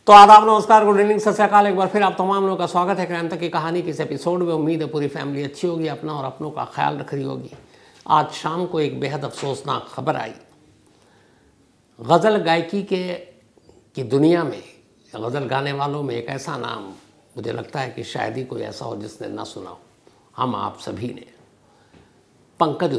तो आदाब, नमस्कार, गुड इवनिंग, सत श्री अकाल। एक बार फिर आप तमाम लोगों का स्वागत है क्राइम तक की कहानी के इस एपिसोड में। उम्मीद है पूरी फैमिली अच्छी होगी, अपना और अपनों का ख्याल रख रही होगी। आज शाम को एक बेहद अफसोसनाक खबर आई। गज़ल गायकी की दुनिया में, गज़ल गाने वालों में एक ऐसा नाम मुझे लगता है कि शायद ही कोई ऐसा हो जिसने ना सुना हो। हम आप सभी ने पंकज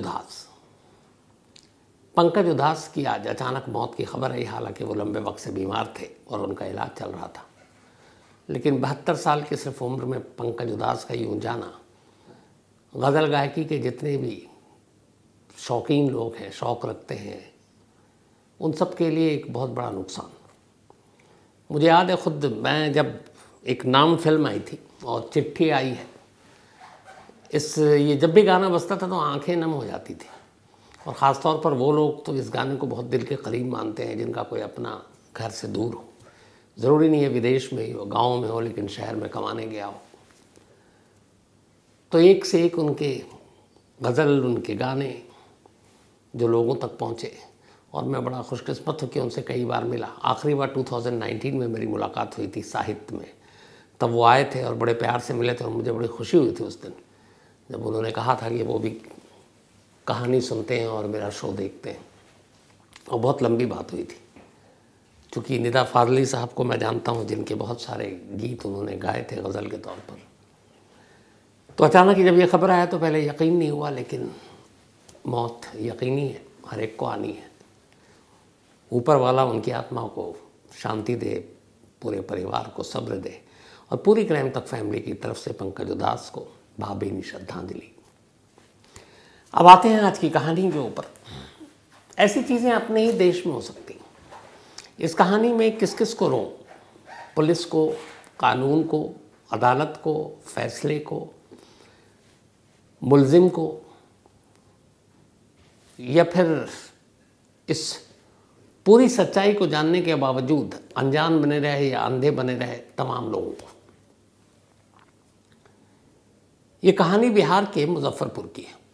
उधास की आज अचानक मौत की खबर आई। हालांकि वो लंबे वक्त से बीमार थे और उनका इलाज चल रहा था, लेकिन 72 साल की सिर्फ उम्र में पंकज उधास का यूँ जाना गज़ल गायकी के जितने भी शौकीन लोग हैं, शौक़ रखते हैं, उन सब के लिए एक बहुत बड़ा नुकसान। मुझे याद है, खुद मैं जब एक नाम फिल्म आई थी और चिट्ठी आई है, ये जब भी गाना बजता था तो आंखें नम हो जाती थी। और ख़ास तौर पर वो लोग तो इस गाने को बहुत दिल के करीब मानते हैं जिनका कोई अपना घर से दूर हो। ज़रूरी नहीं है विदेश में ही हो, गाँव में हो, लेकिन शहर में कमाने गया हो। तो एक से एक उनके गज़ल, उनके गाने जो लोगों तक पहुँचे, और मैं बड़ा खुशकिस्मत हूँ कि उनसे कई बार मिला। आखिरी बार 2019 में मेरी मुलाकात हुई थी साहित्य में। तब वो आए थे और बड़े प्यार से मिले थे और मुझे बड़ी खुशी हुई थी उस दिन जब उन्होंने कहा था कि वो भी कहानी सुनते हैं और मेरा शो देखते हैं। और बहुत लंबी बात हुई थी, क्योंकि निदा फाजली साहब को मैं जानता हूँ, जिनके बहुत सारे गीत उन्होंने गाए थे गज़ल के तौर पर। तो अचानक ही जब ये खबर आया तो पहले यकीन नहीं हुआ, लेकिन मौत यकीनी है, हर एक को आनी है। ऊपर वाला उनकी आत्मा को शांति दे, पूरे परिवार को सब्र दे, और पूरी क्राइम तक फैमिली की तरफ से पंकज उधास को भावभीनी श्रद्धांजलि। अब आते हैं आज की कहानी के ऊपर। ऐसी चीज़ें अपने ही देश में हो सकती। इस कहानी में किस किस को रों? पुलिस को, कानून को, अदालत को, फैसले को, मुल्जिम को, या फिर इस पूरी सच्चाई को जानने के बावजूद अनजान बने रहे या अंधे बने रहे तमाम लोगों को। ये कहानी बिहार के मुजफ्फरपुर की है।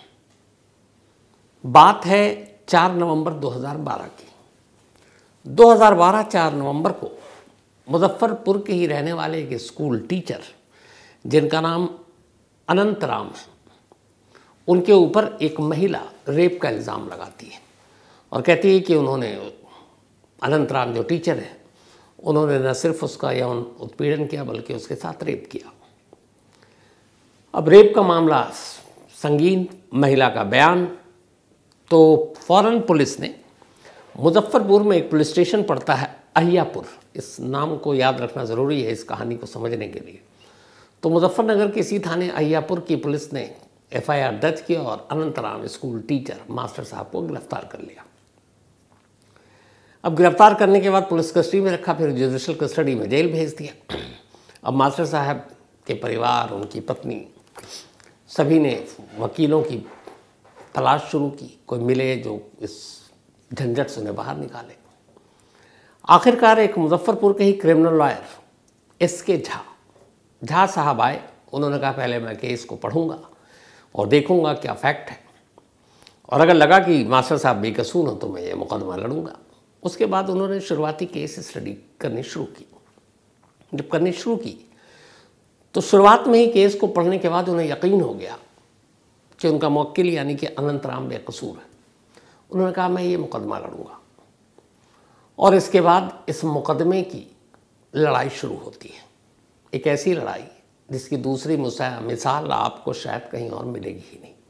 बात है 4 नवंबर 2012 की। 2012 4 नवंबर को मुजफ्फरपुर के ही रहने वाले एक स्कूल टीचर, जिनका नाम अनंत राम है, उनके ऊपर एक महिला रेप का इल्ज़ाम लगाती है और कहती है कि उन्होंने, अनंत राम जो टीचर है, उन्होंने न सिर्फ उसका यौन उत्पीड़न किया बल्कि उसके साथ रेप किया। अब रेप का मामला संगीन, महिला का बयान, तो फ़ौरन पुलिस ने मुजफ्फरपुर में एक पुलिस स्टेशन पड़ता है अहियापुर। इस नाम को याद रखना ज़रूरी है इस कहानी को समझने के लिए। तो मुजफ्फरनगर के इसी थाने अहियापुर की पुलिस ने FIR दर्ज किया और अनंतराम स्कूल टीचर मास्टर साहब को गिरफ्तार कर लिया। अब गिरफ्तार करने के बाद पुलिस कस्टडी में रखा, फिर जुडिशल कस्टडी में जेल भेज दिया। अब मास्टर साहब के परिवार, उनकी पत्नी, सभी ने वकीलों की तलाश शुरू की, कोई मिले जो इस झंझट से उन्हें बाहर निकाले। आखिरकार एक मुजफ्फरपुर के ही क्रिमिनल लॉयर SK झा साहब आए। उन्होंने कहा पहले मैं केस को पढ़ूंगा और देखूंगा क्या फैक्ट है, और अगर लगा कि मास्टर साहब बेकसूर हो तो मैं ये मुकदमा लड़ूंगा। उसके बाद उन्होंने शुरुआती केस स्टडी करनी शुरू की। जब करनी शुरू की तो शुरुआत में ही केस को पढ़ने के बाद उन्हें यकीन हो गया कि उनका मुवक्किल यानी कि अनंत राम बेकसूर है। उन्होंने कहा मैं ये मुकदमा लड़ूंगा, और इसके बाद इस मुकदमे की लड़ाई शुरू होती है। एक ऐसी लड़ाई जिसकी दूसरी मिसाल आपको शायद कहीं और मिलेगी ही नहीं।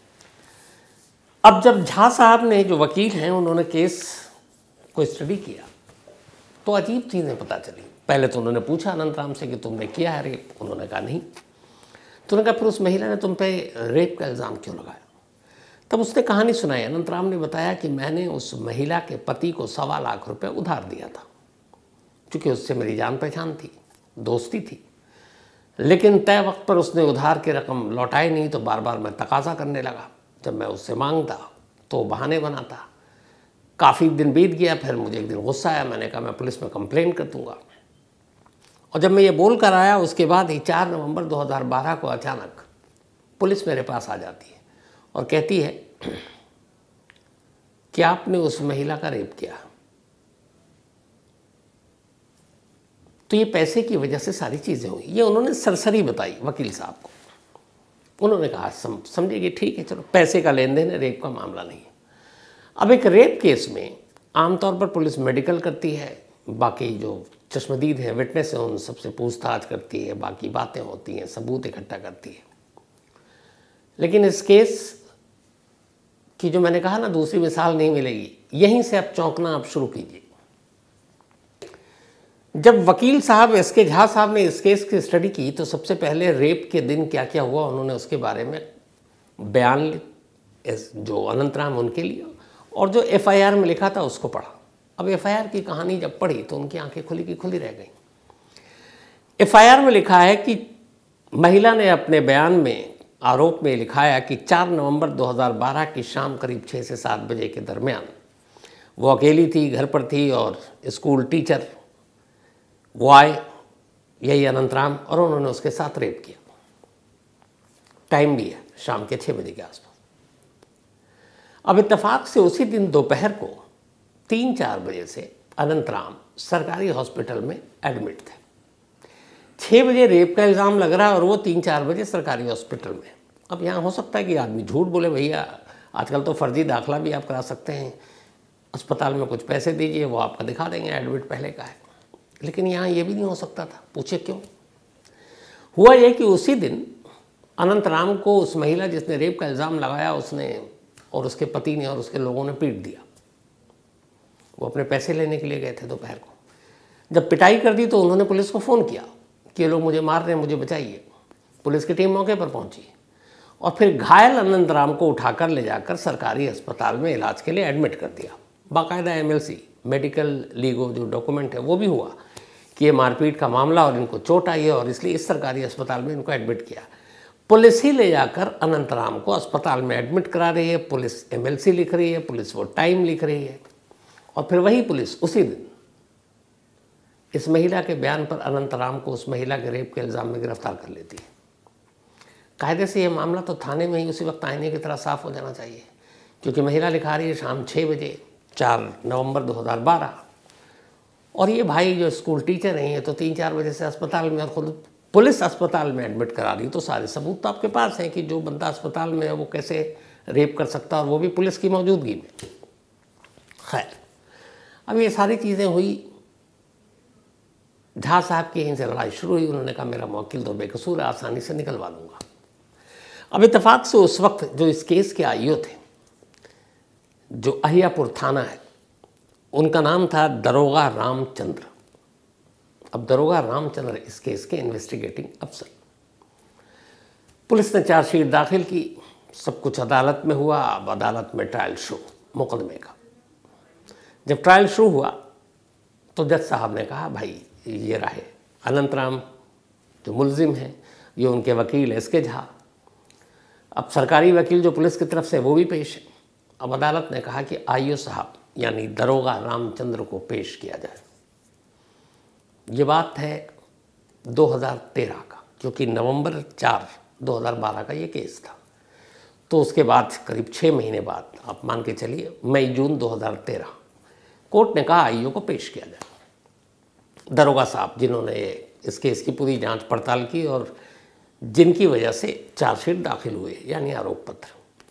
अब जब झा साहब ने, जो वकील हैं, उन्होंने केस को स्टडी किया तो अजीब चीज़ें पता चली। पहले तो उन्होंने पूछा अनंत राम से कि तुमने किया है रेप? उन्होंने कहा नहीं। तो उन्होंने कहा फिर उस महिला ने तुम पे रेप का इल्ज़ाम क्यों लगाया? तब उसने कहानी सुनाई। अनंत राम ने बताया कि मैंने उस महिला के पति को 1.25 लाख रुपए उधार दिया था, क्योंकि उससे मेरी जान पहचान थी, दोस्ती थी। लेकिन तय वक्त पर उसने उधार की रकम लौटाई नहीं, तो बार बार मैं तकाजा करने लगा। जब मैं उससे मांगता तो बहाने बनाता। काफ़ी दिन बीत गया, फिर मुझे एक दिन गुस्सा आया। मैंने कहा मैं पुलिस में कंप्लेन कर दूँगा। और जब मैं ये बोल कर आया, उसके बाद ही 4 नवंबर 2012 को अचानक पुलिस मेरे पास आ जाती है और कहती है कि आपने उस महिला का रेप किया। तो ये पैसे की वजह से सारी चीज़ें हुई। ये उन्होंने सरसरी बताई वकील साहब को। उन्होंने कहा समझिए कि ठीक है, चलो पैसे का लेन देन है, रेप का मामला नहीं है। अब एक रेप केस में आमतौर पर पुलिस मेडिकल करती है, बाकी जो चश्मदीद हैं, विटनेस हैं, उन सबसे पूछताछ करती है, बाकी बातें होती हैं, सबूत इकट्ठा करती है। लेकिन इस केस की जो मैंने कहा ना दूसरी मिसाल नहीं मिलेगी, यहीं से आप चौंकना आप शुरू कीजिए। जब वकील साहब एसके झा साहब ने इस केस की स्टडी की तो सबसे पहले रेप के दिन क्या क्या हुआ उन्होंने उसके बारे में बयान जो अनंतराम उनके लिए और जो एफआईआर में लिखा था उसको पढ़ा। अब एफआईआर की कहानी जब पढ़ी तो उनकी आंखें खुली की खुली रह गई। एफआईआर में लिखा है कि महिला ने अपने बयान में आरोप में लिखाया कि 4 नवंबर 2012 की शाम करीब 6 से 7 बजे के दरमियान वो अकेली थी, घर पर थी और स्कूल टीचर वो आए, यही अनंतराम, और उन्होंने उसके साथ रेप किया। टाइम भी है शाम के 6 बजे के आसपास। अब इत्तेफाक से उसी दिन दोपहर को 3-4 बजे से अनंतराम सरकारी हॉस्पिटल में एडमिट थे। 6 बजे रेप का इल्ज़ाम लग रहा है और वो 3-4 बजे सरकारी हॉस्पिटल में। अब यहाँ हो सकता है कि आदमी झूठ बोले, भैया आजकल तो फर्जी दाखिला भी आप करा सकते हैं, अस्पताल में कुछ पैसे दीजिए, वो आपका दिखा देंगे एडमिट पहले का है। लेकिन यहाँ ये भी नहीं हो सकता था। पूछे क्यों? हुआ ये कि उसी दिन अनंतराम को उस महिला जिसने रेप का इल्ज़ाम लगाया उसने और उसके पति ने और उसके लोगों ने पीट दिया। वो अपने पैसे लेने के लिए गए थे दोपहर को। जब पिटाई कर दी तो उन्होंने पुलिस को फ़ोन किया कि ये लोग मुझे मार रहे हैं, मुझे बचाइए। पुलिस की टीम मौके पर पहुंची और फिर घायल अनंतराम को उठाकर ले जाकर सरकारी अस्पताल में इलाज के लिए एडमिट कर दिया। बाकायदा MLC मेडिकल लीगो जो डॉक्यूमेंट है वो भी हुआ कि ये मारपीट का मामला और इनको चोट आई है और इसलिए इस सरकारी अस्पताल में इनको एडमिट किया। पुलिस ही ले जाकर अनंतराम को अस्पताल में एडमिट करा रही है, पुलिस MLC लिख रही है, पुलिस वो टाइम लिख रही है और फिर वही पुलिस उसी दिन इस महिला के बयान पर अनंतराम को उस महिला के रेप के इल्ज़ाम में गिरफ्तार कर लेती है। कायदे से ये मामला तो थाने में ही उसी वक्त आईने की तरह साफ हो जाना चाहिए, क्योंकि महिला लिखा रही है शाम 6 बजे 4 नवंबर 2012 और ये भाई जो स्कूल टीचर हैं ये तो 3-4 बजे से अस्पताल में और खुद पुलिस अस्पताल में एडमिट करा रही। तो सारे सबूत तो आपके पास हैं कि जो बंदा अस्पताल में है वो कैसे रेप कर सकता है और वो भी पुलिस की मौजूदगी में। खैर, अब ये सारी चीज़ें हुई। झा साहब की यहीं से लड़ाई शुरू हुई। उन्होंने कहा मेरा वकील तो बेकसूर है, आसानी से निकलवा दूंगा। अब इत्तेफाक से उस वक्त जो इस केस के आईओ थे, जो अहियापुर थाना है, उनका नाम था दरोगा रामचंद्र। अब दरोगा रामचंद्र इस केस के इन्वेस्टिगेटिंग अफसर। पुलिस ने चार्जशीट दाखिल की, सब कुछ अदालत में हुआ। अब अदालत में ट्रायल शुरू मुकदमे का। जब ट्रायल शुरू हुआ तो जज साहब ने कहा भाई ये रहे अनंतराम जो मुलजिम है, ये उनके वकील SK झा। अब सरकारी वकील जो पुलिस की तरफ से वो भी पेश है। अब अदालत ने कहा कि आईओ साहब यानी दरोगा रामचंद्र को पेश किया जाए। ये बात है 2013 का, क्योंकि नवंबर 4 2012 का ये केस था। तो उसके बाद करीब 6 महीने बाद आप मान के चलिए मई-जून 2013 कोर्ट ने कहा आईओ को पेश किया जाए। दरोगा साहब जिन्होंने इस केस की पूरी जांच पड़ताल की और जिनकी वजह से चार्जशीट दाखिल हुए यानी आरोप पत्र।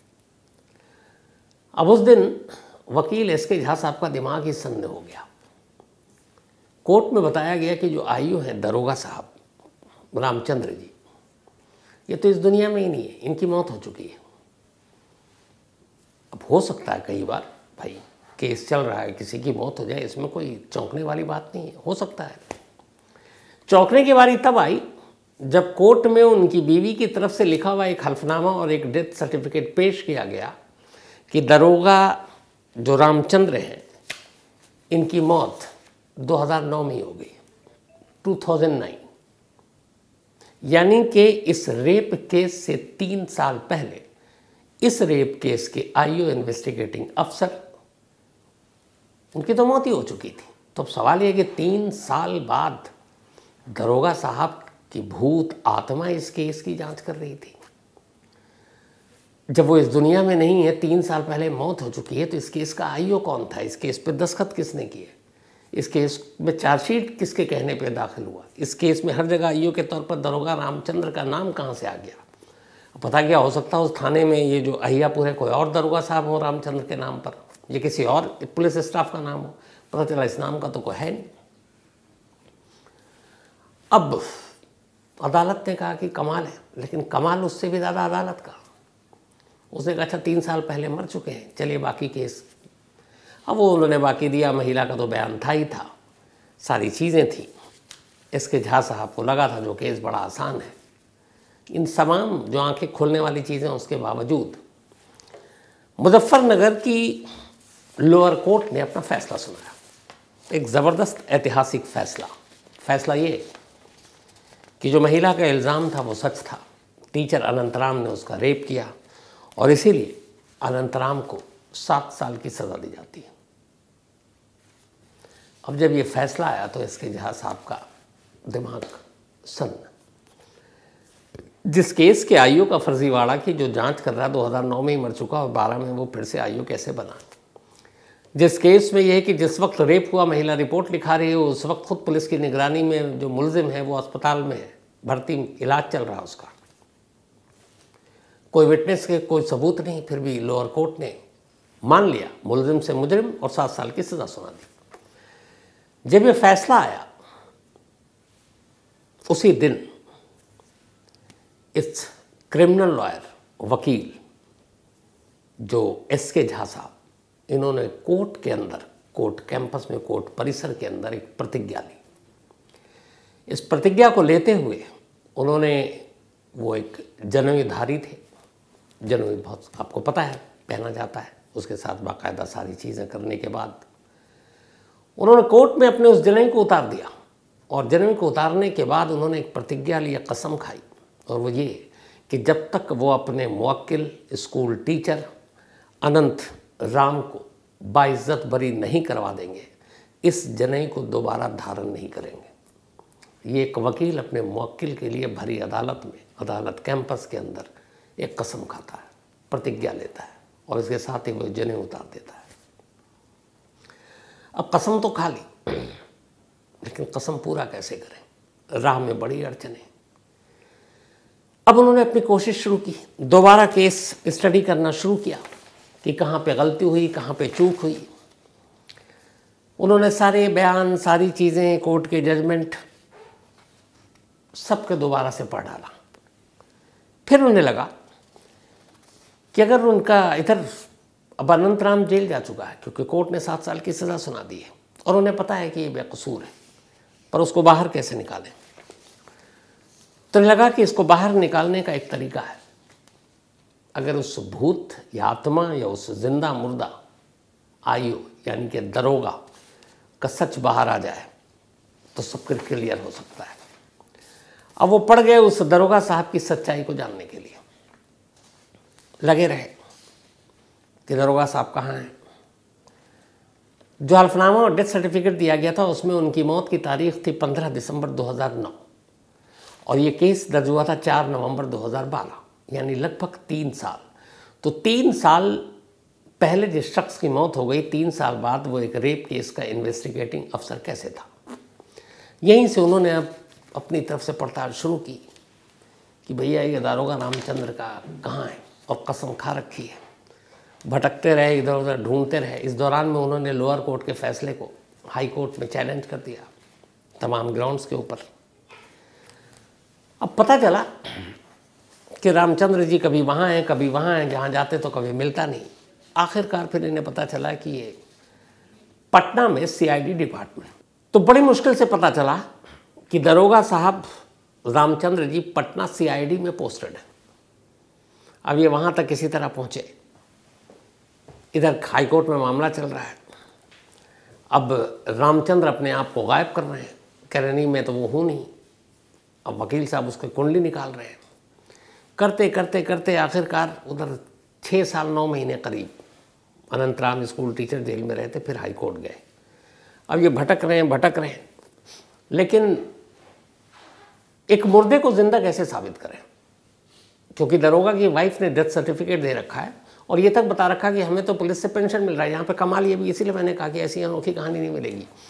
अब उस दिन वकील SK झा साहब का दिमाग ही सन्न हो गया। कोर्ट में बताया गया कि जो आईओ हैं दरोगा साहब रामचंद्र जी, ये तो इस दुनिया में ही नहीं है, इनकी मौत हो चुकी है। अब हो सकता है कई बार भाई केस चल रहा है, किसी की मौत हो जाए, इसमें कोई चौंकने वाली बात नहीं है, हो सकता है। चौंकने की बारी तब आई जब कोर्ट में उनकी बीवी की तरफ से लिखा हुआ एक हल्फनामा और एक डेथ सर्टिफिकेट पेश किया गया कि दरोगा जो रामचंद्र हैं इनकी मौत 2009 में ही हो गई, 2009। यानी कि इस रेप केस से 3 साल पहले इस रेप केस के आईओ इन्वेस्टिगेटिंग अफसर उनकी तो मौत ही हो चुकी थी। तो अब सवाल यह कि 3 साल बाद दरोगा साहब की भूत आत्मा इस केस की जांच कर रही थी। जब वो इस दुनिया में नहीं है, 3 साल पहले मौत हो चुकी है, तो इस केस का आईओ कौन था? इस केस पे दस्तखत किसने किए? इस केस में चार्जशीट किसके कहने पे दाखिल हुआ? इस केस में हर जगह आईओ के तौर पर दरोगा रामचंद्र का नाम कहाँ से आ गया? पता क्या हो सकता है उस थाने में ये जो अहियापुर है कोई और दरोगा साहब हो रामचंद्र के नाम पर, ये किसी और पुलिस स्टाफ का नाम हो। पता चला इस नाम का तो कोई है नहीं। अब अदालत ने कहा कि कमाल है, लेकिन कमाल उससे भी ज़्यादा अदालत का। उसने कहा अच्छा 3 साल पहले मर चुके हैं, चलिए बाकी केस। अब वो उन्होंने बाकी दिया, महिला का तो बयान था ही था, सारी चीज़ें थी। इसके झा साहब को लगा था जो केस बड़ा आसान है। इन तमाम जो आंखें खोलने वाली चीज़ें उसके बावजूद मुजफ्फरनगर की लोअर कोर्ट ने अपना फैसला सुनाया। एक ज़बरदस्त ऐतिहासिक फैसला ये कि जो महिला का इल्ज़ाम था वो सच था। टीचर अनंतराम ने उसका रेप किया और इसीलिए अनंतराम को 7 साल की सज़ा दी जाती है। अब जब ये फैसला आया तो इसके झा साहब का दिमाग सन्न। जिस केस के आईओ का फर्जीवाड़ा की जो जांच कर रहा है 2009 में ही मर चुका और 12 में वो फिर से आईओ कैसे बना? जिस केस में यह है कि जिस वक्त रेप हुआ महिला रिपोर्ट लिखा रही है, उस वक्त खुद पुलिस की निगरानी में जो मुलजिम है वो अस्पताल में है, भर्ती, इलाज चल रहा है उसका। कोई विटनेस के कोई सबूत नहीं, फिर भी लोअर कोर्ट ने मान लिया मुलजिम से मुजरिम और 7 साल की सज़ा सुना दी। जब ये फैसला आया उसी दिन इस क्रिमिनल लॉयर वकील जो एसके झा साहब, इन्होंने कोर्ट के अंदर, कोर्ट कैंपस में, कोर्ट परिसर के अंदर एक प्रतिज्ञा ली। इस प्रतिज्ञा को लेते हुए उन्होंने, वो एक जनेऊधारी थे, जनेऊ बहुत आपको पता है पहना जाता है, उसके साथ बाकायदा सारी चीज़ें करने के बाद उन्होंने कोर्ट में अपने उस जनेऊ को उतार दिया। और जनेऊ को उतारने के बाद उन्होंने एक प्रतिज्ञा ली, कसम खाई, और वो ये कि जब तक वो अपने मुवक्किल स्कूल टीचर अनंत राम को बाइज्जत बरी नहीं करवा देंगे, इस जनेऊ को दोबारा धारण नहीं करेंगे। ये एक वकील अपने मुवक्किल के लिए भरी अदालत में, अदालत कैंपस के अंदर एक कसम खाता है, प्रतिज्ञा लेता है और इसके साथ ही वो जनेऊ उतार देता है। अब कसम तो खा ली, लेकिन कसम पूरा कैसे करें? राह में बड़ी अड़चनें। अब उन्होंने अपनी कोशिश शुरू की, दोबारा केस स्टडी करना शुरू किया कि कहाँ पे गलती हुई, कहाँ पे चूक हुई। उन्होंने सारे बयान, सारी चीज़ें, कोर्ट के जजमेंट सबके दोबारा से पढ़ डाला। फिर उन्हें लगा कि अगर उनका इधर, अब अनंतराम जेल जा चुका है क्योंकि कोर्ट ने 7 साल की सज़ा सुना दी है और उन्हें पता है कि ये बेकसूर है, पर उसको बाहर कैसे निकालें? तो लगा कि इसको बाहर निकालने का एक तरीका है, अगर उस भूत या आत्मा या उस जिंदा मुर्दा आयु यानी कि दरोगा का सच बाहर आ जाए तो सब कुछ क्लियर हो सकता है। अब वो पड़ गए उस दरोगा साहब की सच्चाई को जानने के लिए, लगे रहे कि दरोगा साहब कहाँ हैं। जो हल्फनामा और डेथ सर्टिफिकेट दिया गया था उसमें उनकी मौत की तारीख थी 15 दिसंबर 2009 और ये केस दर्ज हुआ था 4 नवंबर 2012, यानी लगभग 3 साल। तो 3 साल पहले जिस शख्स की मौत हो गई, 3 साल बाद वो एक रेप केस का इन्वेस्टिगेटिंग अफसर कैसे था? यहीं से उन्होंने अब अपनी तरफ से पड़ताल शुरू की कि भैया ये दारोगा रामचंद्र का कहाँ है, और कसम खा रखी है। भटकते रहे, इधर उधर ढूंढते रहे। इस दौरान में उन्होंने लोअर कोर्ट के फैसले को हाई कोर्ट में चैलेंज कर दिया तमाम ग्राउंड्स के ऊपर। अब पता चला कि रामचंद्र जी कभी वहाँ हैं, कभी वहाँ हैं, जहाँ जाते तो कभी मिलता नहीं। आखिरकार फिर इन्हें पता चला कि ये पटना में CID डिपार्टमेंट, तो बड़ी मुश्किल से पता चला कि दरोगा साहब रामचंद्र जी पटना CID में पोस्टेड है। अब ये वहाँ तक किसी तरह पहुँचे। इधर हाई कोर्ट में मामला चल रहा है। अब रामचंद्र अपने आप को गायब कर रहे हैं, कह रहे नहीं मैं तो वो हूँ नहीं। अब वकील साहब उसकी कुंडली निकाल रहे हैं। करते करते करते आखिरकार उधर 6 साल 9 महीने करीब अनंतराम स्कूल टीचर जेल में रहते, फिर हाई कोर्ट गए। अब ये भटक रहे हैं, लेकिन एक मुर्दे को जिंदा कैसे साबित करें? क्योंकि दरोगा की वाइफ ने डेथ सर्टिफिकेट दे रखा है और ये तक बता रखा कि हमें तो पुलिस से पेंशन मिल रहा है। यहाँ पे कमाल ये भी, इसीलिए मैंने कहा कि ऐसी अनोखी कहानी नहीं मिलेगी।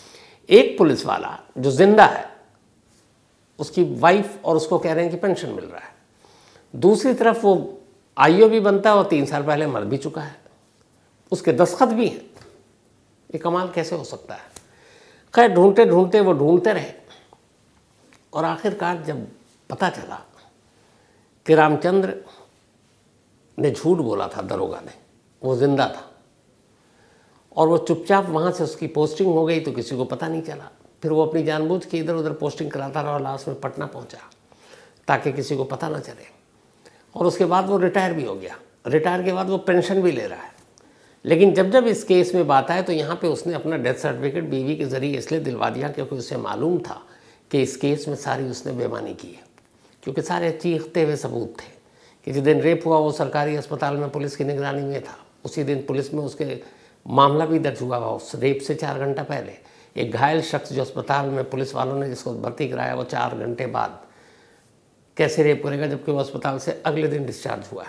एक पुलिस वाला जो जिंदा है, उसकी वाइफ और उसको कह रहे हैं कि पेंशन मिल रहा है, दूसरी तरफ वो आईओ भी बनता है और 3 साल पहले मर भी चुका है, उसके दस्तखत भी हैं। ये कमाल कैसे हो सकता है? खैर ढूंढते ढूंढते वो ढूंढते रहे और आखिरकार जब पता चला कि रामचंद्र ने झूठ बोला था, दरोगा ने, वो जिंदा था और वो चुपचाप वहाँ से उसकी पोस्टिंग हो गई तो किसी को पता नहीं चला। फिर वो अपनी जानबूझ के इधर उधर पोस्टिंग कराता रहा और लास्ट में पटना पहुँचा ताकि किसी को पता ना चले। और उसके बाद वो रिटायर भी हो गया। रिटायर के बाद वो पेंशन भी ले रहा है। लेकिन जब जब इस केस में बात आए तो यहाँ पे उसने अपना डेथ सर्टिफिकेट बीवी के ज़रिए इसलिए दिलवा दिया क्योंकि उसे मालूम था कि इस केस में सारी उसने बेईमानी की है, क्योंकि सारे चीखते हुए सबूत थे कि जिस दिन रेप हुआ वो सरकारी अस्पताल में पुलिस की निगरानी में था। उसी दिन पुलिस में उसके मामला भी दर्ज हुआ। उस रेप से 4 घंटा पहले एक घायल शख्स जो अस्पताल में पुलिस वालों ने जिसको भर्ती कराया, वो 4 घंटे बाद कैसे रेप करेगा जबकि वो अस्पताल से अगले दिन डिस्चार्ज हुआ है।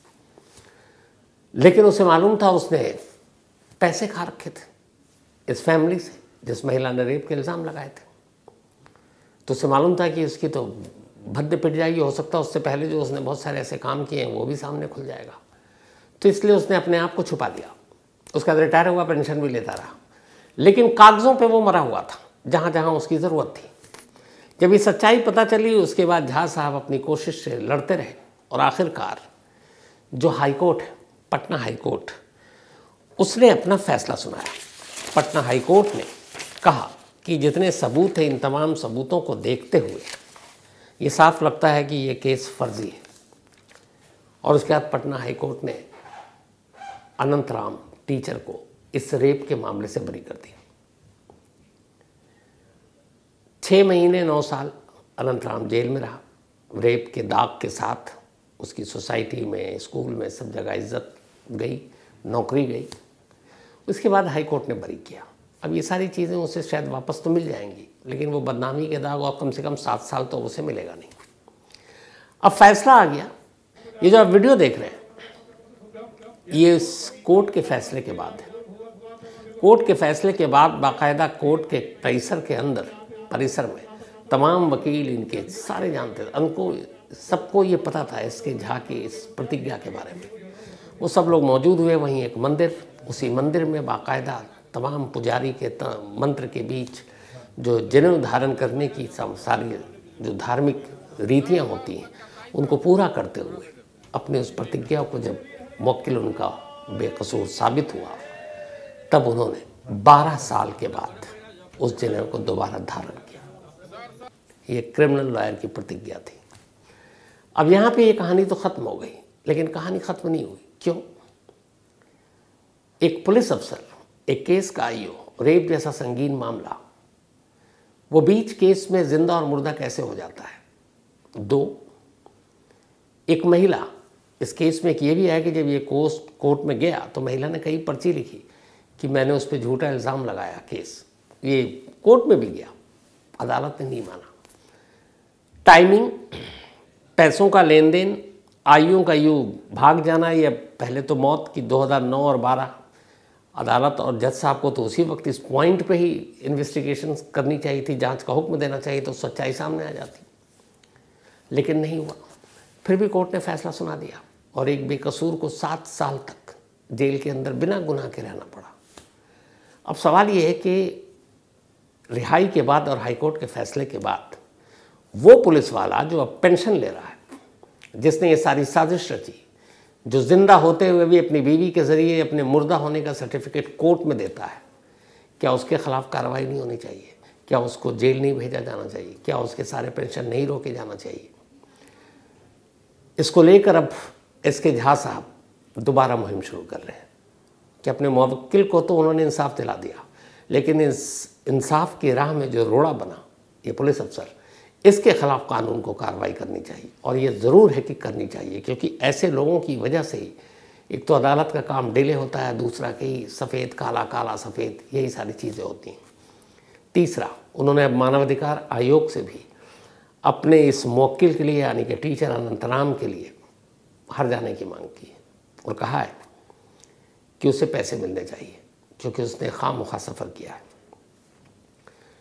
लेकिन उसे मालूम था उसने पैसे खा रखे थे इस फैमिली से जिस महिला ने रेप के इल्ज़ाम लगाए थे। तो उसे मालूम था कि उसकी तो भद्दे पिट जाएगी, हो सकता है उससे पहले जो उसने बहुत सारे ऐसे काम किए हैं वो भी सामने खुल जाएगा। तो इसलिए उसने अपने आप को छुपा दिया। उसका रिटायर हुआ, पेंशन भी लेता रहा, लेकिन कागज़ों पे वो मरा हुआ था जहाँ जहाँ उसकी ज़रूरत थी। जब ये सच्चाई पता चली उसके बाद झा साहब अपनी कोशिश से लड़ते रहे और आखिरकार जो हाईकोर्ट है, पटना हाईकोर्ट, उसने अपना फैसला सुनाया। पटना हाईकोर्ट ने कहा कि जितने सबूत हैं इन तमाम सबूतों को देखते हुए ये साफ लगता है कि ये केस फर्जी है। और उसके बाद पटना हाईकोर्ट ने अनंतराम टीचर को इस रेप के मामले से बरी कर दिया। 6 महीने 9 साल अनंतराम जेल में रहा। रेप के दाग के साथ उसकी सोसाइटी में, स्कूल में, सब जगह इज्जत गई, नौकरी गई। उसके बाद हाईकोर्ट ने बरी किया। अब ये सारी चीज़ें उसे शायद वापस तो मिल जाएंगी, लेकिन वो बदनामी के दाग और कम से कम 7 साल तो उसे मिलेगा नहीं। अब फैसला आ गया। ये जो आप वीडियो देख रहे हैं ये इस कोर्ट के फैसले के बाद है। कोर्ट के फैसले के बाद बाकायदा कोर्ट के परिसर में तमाम वकील, इनके सारे जानते थे, उनको सबको ये पता था इसके झा की इस प्रतिज्ञा के बारे में। वो सब लोग मौजूद हुए। वहीं एक मंदिर, उसी मंदिर में बाकायदा तमाम पुजारी के मंत्र के बीच जो जनेऊ धारण करने की सारी जो धार्मिक रीतियाँ होती हैं उनको पूरा करते हुए अपने उस प्रतिज्ञा को जब मुवक्किल उनका बेकसूर साबित हुआ तब उन्होंने 12 साल के बाद उस जनेऊ को दोबारा धारण किया। ये क्रिमिनल लॉयर की प्रतिज्ञा थी। अब यहाँ पे ये कहानी तो ख़त्म हो गई, लेकिन कहानी ख़त्म नहीं हुई। क्यों? एक पुलिस अफसर, एक केस का आईओ, रेप जैसा संगीन मामला, वो बीच केस में जिंदा और मुर्दा कैसे हो जाता है? 2, एक महिला, इस केस में ये भी है कि जब ये कोर्ट में गया तो महिला ने कई पर्ची लिखी कि मैंने उस पर झूठा इल्ज़ाम लगाया। केस ये कोर्ट में भी गया, अदालत ने नहीं माना। टाइमिंग, पैसों का लेन देन, आयुओं का यूं भाग जाना, या पहले तो मौत की 2009 और 12 अदालत और जज साहब को तो उसी वक्त इस पॉइंट पे ही इन्वेस्टिगेशन करनी चाहिए थी, जांच का हुक्म देना चाहिए तो सच्चाई सामने आ जाती, लेकिन नहीं हुआ। फिर भी कोर्ट ने फैसला सुना दिया और एक बेकसूर को 7 साल तक जेल के अंदर बिना गुनाह के रहना पड़ा। अब सवाल ये है कि रिहाई के बाद और हाईकोर्ट के फैसले के बाद वो पुलिस वाला जो अब पेंशन ले रहा है, जिसने ये सारी साजिश रची, जो जिंदा होते हुए भी अपनी बीवी के ज़रिए अपने मुर्दा होने का सर्टिफिकेट कोर्ट में देता है, क्या उसके खिलाफ कार्रवाई नहीं होनी चाहिए? क्या उसको जेल नहीं भेजा जाना चाहिए? क्या उसके सारे पेंशन नहीं रोके जाना चाहिए? इसको लेकर अब इसके झा साहब दोबारा मुहिम शुरू कर रहे हैं कि अपने मुवक्किल को तो उन्होंने इंसाफ दिला दिया, लेकिन इस इंसाफ की राह में जो रोड़ा बना ये पुलिस अफसर, इसके खिलाफ कानून को कार्रवाई करनी चाहिए। और ये ज़रूर है कि करनी चाहिए, क्योंकि ऐसे लोगों की वजह से ही एक तो अदालत का काम डिले होता है, दूसरा कि सफ़ेद काला, काला सफ़ेद, यही सारी चीज़ें होती हैं। तीसरा, उन्होंने अब मानवाधिकार आयोग से भी अपने इस मुवक्किल के लिए यानी कि टीचर अनंतराम के लिए हर जाने की मांग की है और कहा है कि उसे पैसे मिलने चाहिए क्योंकि उसने खामखा सफ़र किया है।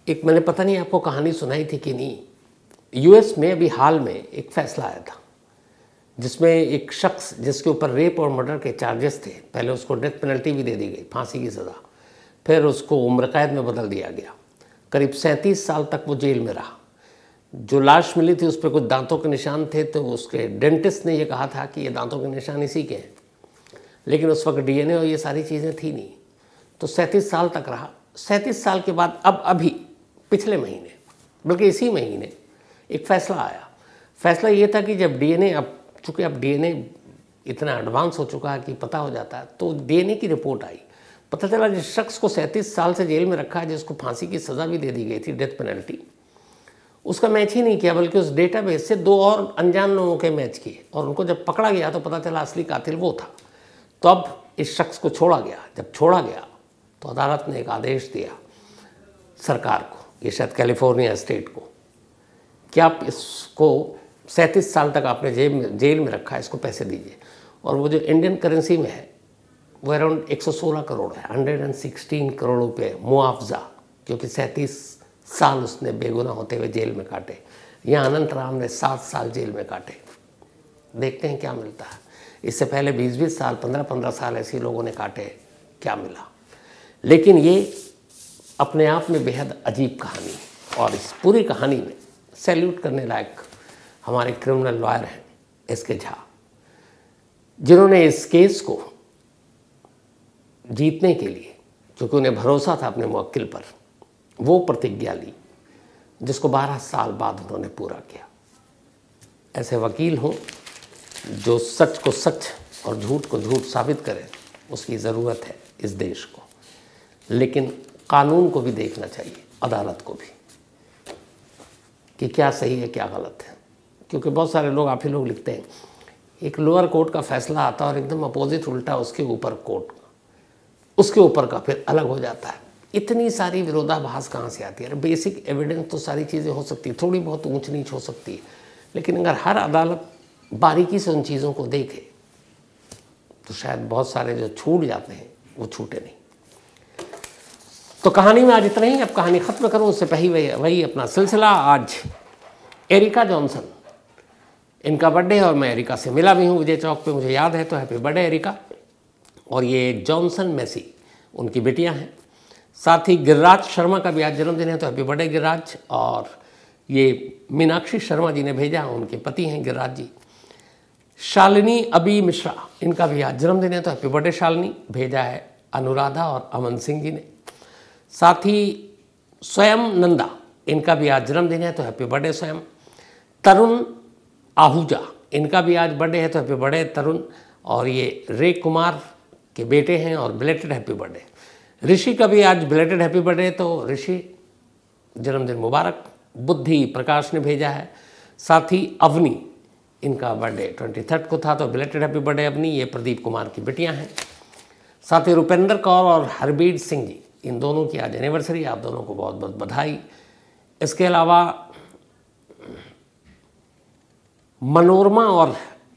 एक मैंने पता नहीं आपको कहानी सुनाई थी कि नहीं, यूएस में अभी हाल में एक फैसला आया था जिसमें एक शख्स जिसके ऊपर रेप और मर्डर के चार्जेस थे, पहले उसको डेथ पेनल्टी भी दे दी गई, फांसी की सज़ा, फिर उसको उम्र कैद में बदल दिया गया। करीब 37 साल तक वो जेल में रहा। जो लाश मिली थी उस पर कुछ दांतों के निशान थे, तो उसके डेंटिस्ट ने ये कहा था कि ये दांतों के निशान इसी के हैं, लेकिन उस वक्त डीएनए और ये सारी चीज़ें थी नहीं, तो 37 साल तक रहा। 37 साल के बाद अब अभी पिछले महीने, बल्कि इसी महीने एक फ़ैसला आया। फ़ैसला ये था कि जब डीएनए, अब चूँकि अब डीएनए इतना एडवांस हो चुका है कि पता हो जाता है, तो डीएनए की रिपोर्ट आई, पता चला जिस शख्स को 37 साल से जेल में रखा है, जिसको फांसी की सज़ा भी दे दी गई थी, डेथ पेनल्टी, उसका मैच ही नहीं किया, बल्कि उस डेटाबेस से 2 और अनजान लोगों के मैच किए, और उनको जब पकड़ा गया तो पता चला असली कातिल वो था। तो अब इस शख्स को छोड़ा गया। जब छोड़ा गया तो अदालत ने एक आदेश दिया सरकार को, ये शायद कैलिफोर्निया स्टेट को, कि आप इसको 37 साल तक आपने जेल में रखा है, इसको पैसे दीजिए। और वो जो इंडियन करेंसी में है वो अराउंड 116 करोड़ है, 116 करोड़ रुपये मुआवजा, क्योंकि 37 साल उसने बेगुनाह होते हुए जेल में काटे। यहाँ अनंत राम ने 7 साल जेल में काटे। देखते हैं क्या मिलता है। इससे पहले 20-20 साल, 15-15 साल ऐसे लोगों ने काटे, क्या मिला। लेकिन ये अपने आप में बेहद अजीब कहानी है, और इस पूरी कहानी में सैल्यूट करने लायक हमारे क्रिमिनल लॉयर हैं एसके झा, जिन्होंने इस केस को जीतने के लिए, क्योंकि उन्हें भरोसा था अपने मुवक्किल पर, वो प्रतिज्ञा ली जिसको 12 साल बाद उन्होंने पूरा किया। ऐसे वकील हों जो सच को सच और झूठ को झूठ साबित करें, उसकी ज़रूरत है इस देश को। लेकिन कानून को भी देखना चाहिए, अदालत को भी, कि क्या सही है क्या गलत है। क्योंकि बहुत सारे लोग, आप ही लोग लिखते हैं, एक लोअर कोर्ट का फैसला आता है और एकदम अपोजिट उल्टा उसके ऊपर कोर्ट, उसके ऊपर का फिर अलग हो जाता है। इतनी सारी विरोधाभास कहाँ से आती है? बेसिक एविडेंस तो सारी चीज़ें हो सकती है, थोड़ी बहुत ऊंच नीच हो सकती है, लेकिन अगर हर अदालत बारीकी से उन चीज़ों को देखे तो शायद बहुत सारे जो छूट जाते हैं वो छूटे नहीं। तो कहानी में आज इतना ही। अब कहानी ख़त्म करूँ उससे पहले वही अपना सिलसिला। आज एरिका जॉनसन, इनका बर्थडे है और मैं एरिका से मिला भी हूँ विजय चौक पे, मुझे याद है, तो हैप्पी बर्थडे एरिका। और ये जॉनसन मेसी उनकी बेटियां हैं। साथ ही गिरिराज शर्मा का भी आज जन्मदिन है, तो हैप्पी बर्थडे गिरिराज। और ये मीनाक्षी शर्मा जी ने भेजा, उनके पति हैं गिरिराज जी। शालिनी अबी मिश्रा, इनका भी आज जन्मदिन है, तो हैप्पी बर्थडे शालिनी, भेजा है अनुराधा और अमन सिंह जी ने। साथ ही स्वयं नंदा, इनका भी आज जन्मदिन है, तो हैप्पी बर्थडे स्वयं। तरुण आहूजा, इनका भी आज बर्थडे है, तो हैप्पी बर्थडे तरुण। और ये रे कुमार के बेटे हैं और बिलेटेड हैप्पी बर्थडे। ऋषि का भी आज बिलेटेड हैप्पी बर्थडे, तो ऋषि जन्मदिन मुबारक। बुद्धि प्रकाश ने भेजा है। साथ ही अवनी, इनका बर्थडे 23 को था, तो बिलेटेड हैप्पी बर्थडे अवनी। ये प्रदीप कुमार की बेटियां हैं। साथ ही रुपेंद्र कौर और हरबीर सिंह जी, इन दोनों की आज एनिवर्सरी, आप दोनों को बहुत बहुत बधाई। इसके अलावा मनोरमा और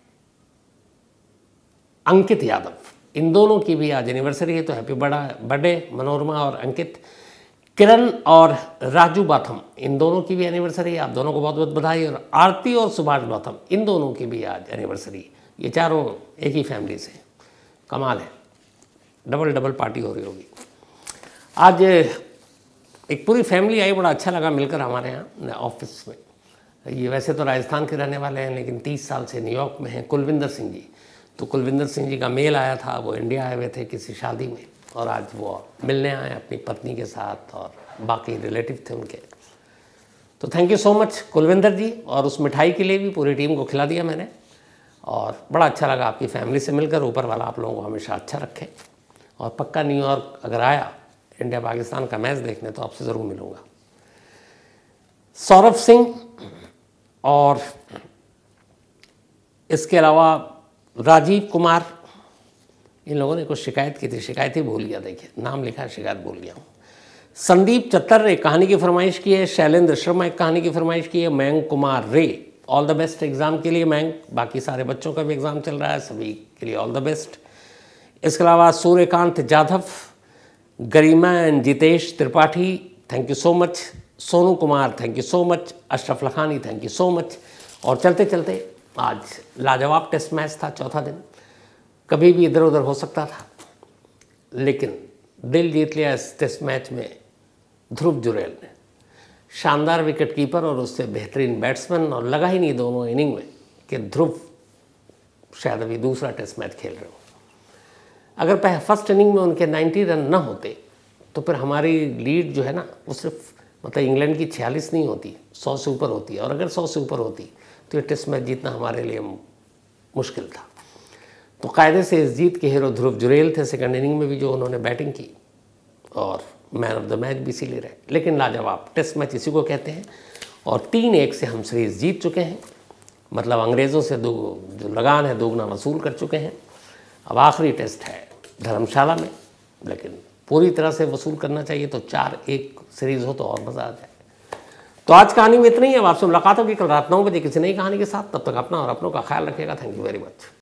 अंकित यादव, इन दोनों की भी आज एनिवर्सरी है, तो हैप्पी बर्थडे मनोरमा और अंकित। किरण और राजू बाथम, इन दोनों की भी एनिवर्सरी है, आप दोनों को बहुत बहुत बधाई। और आरती और सुभाष बाथम, इन दोनों की भी आज एनिवर्सरी। ये चारों एक ही फैमिली से, कमाल है, डबल पार्टी हो रही होगी आज। एक पूरी फैमिली आई, बड़ा अच्छा लगा मिलकर हमारे यहाँ ऑफिस में। ये वैसे तो राजस्थान के रहने वाले हैं, लेकिन 30 साल से न्यूयॉर्क में हैं, कुलविंदर सिंह जी। तो कुलविंदर सिंह जी का मेल आया था, वो इंडिया आए हुए थे किसी शादी में, और आज वो मिलने आए अपनी पत्नी के साथ, और बाकी रिलेटिव थे उनके। तो thank you so much Kulwinder ji. और उस मिठाई के लिए भी पूरी टीम को खिला दिया मैंने, और बड़ा अच्छा लगा आपकी फैमिली से मिलकर। ऊपर वाला आप लोगों को हमेशा अच्छा रखे। और पक्का न्यूयॉर्क अगर आया इंडिया पाकिस्तान का मैच देखने, तो आपसे ज़रूर मिलूँगा। सौरभ सिंह और इसके अलावा राजीव कुमार, इन लोगों ने कुछ शिकायत की थी, शिकायत ही भूल गया, देखिए नाम लिखा है, शिकायत भूल गया हूँ। संदीप चत्तर ने कहानी की फरमाइश की है। शैलेंद्र शर्मा एक कहानी की फरमाइश की है। मयंक कुमार रे, ऑल द बेस्ट एग्ज़ाम के लिए मयंक। बाकी सारे बच्चों का भी एग्ज़ाम चल रहा है, सभी के लिए ऑल द बेस्ट। इसके अलावा Suryakant Jadhav, Garima and Jitesh Tripathi, thank you so much. Sonu Kumar thank you so much, Ashraf Lakhani thank you so much. और चलते चलते आज लाजवाब टेस्ट मैच था, चौथा दिन, कभी भी इधर उधर हो सकता था, लेकिन दिल जीत लिया इस टेस्ट मैच में ध्रुव जुरैल ने। शानदार विकेट कीपर और उससे बेहतरीन बैट्समैन, और लगा ही नहीं दोनों इनिंग में कि ध्रुव शायद अभी दूसरा टेस्ट मैच खेल रहे हो। अगर फर्स्ट इनिंग में उनके 90 रन न होते तो फिर हमारी लीड जो है ना वो सिर्फ मतलब इंग्लैंड की 46 नहीं होती, 100 से ऊपर होती है। और अगर 100 से ऊपर होती तो ये टेस्ट मैच जीतना हमारे लिए मुश्किल था। तो कायदे से इस जीत के हीरो ध्रुव जुरैल थे। सेकंड इनिंग में भी जो उन्होंने बैटिंग की और मैन ऑफ द मैच भी इसीलिए रहे। लेकिन लाजवाब टेस्ट मैच इसी को कहते हैं। और 3-1 से हम सीरीज़ जीत चुके हैं, मतलब अंग्रेज़ों से जो लगान है दोगुना वसूल कर चुके हैं। अब आखिरी टेस्ट है धर्मशाला में, लेकिन पूरी तरह से वसूल करना चाहिए तो 4-1 सीरीज़ हो तो और मज़ा आ जाए। तो आज कहानी में इतना ही है। अब आपसे मुलाकात होगी कल रात 9 बजे किसी नई कहानी के साथ। तब तक अपना और अपनों का ख्याल रखिएगा। Thank you very much.